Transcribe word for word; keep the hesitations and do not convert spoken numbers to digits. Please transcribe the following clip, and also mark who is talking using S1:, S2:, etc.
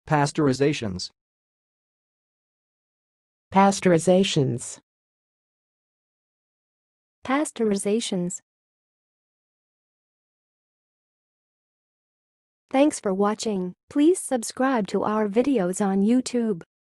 S1: Pasteurizations.
S2: Pasteurizations.
S3: Pasteurizations. Thanks for watching. Please subscribe to our videos on YouTube.